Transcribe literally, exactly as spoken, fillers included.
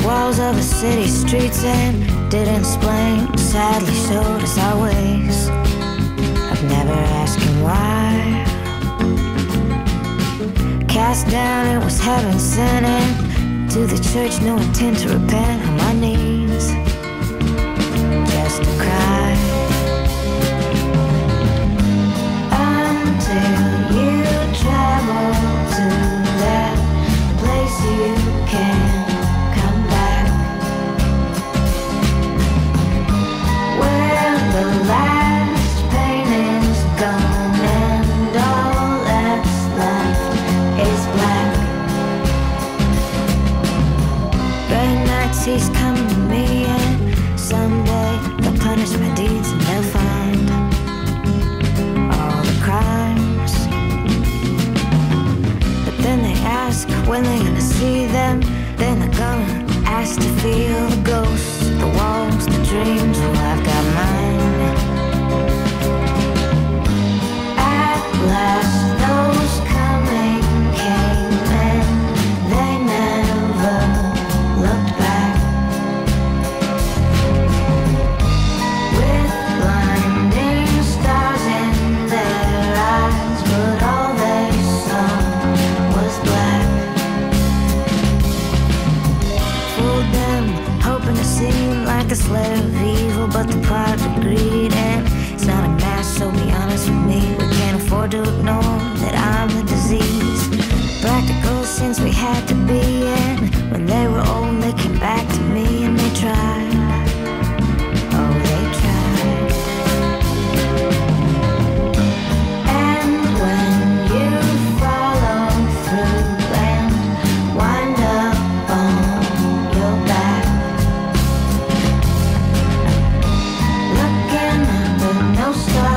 walls of a city streets and didn't explain. Sadly showed us our ways. I've never asked him why. Cast down, it was heaven sent, and to the church, no intent to repent. On my knees, just to cry. Until you travel to that place you can come back, where the last pain is gone and all that's left is black. Gray nights he's coming to me, and someday they'll punish my deeds and they'll find all the crimes. But then they ask when they're gonna see them. Then they're gonna ask to feel the ghosts, the walls, the dreams. Well, I've got mine. At last those coming came, and they never looked back. With blinding stars in their eyes, but all they saw was black. Fooled them, hoping to seem like a slave of evil, but the product of greed. And it's not a mask, so be honest with me. We can't afford to ignore that I'm the disease. Practical since we had to be, and when they were old they came back to me and they tried. Oh, they tried. And when you follow through and wind up on your back, looking up but no stars.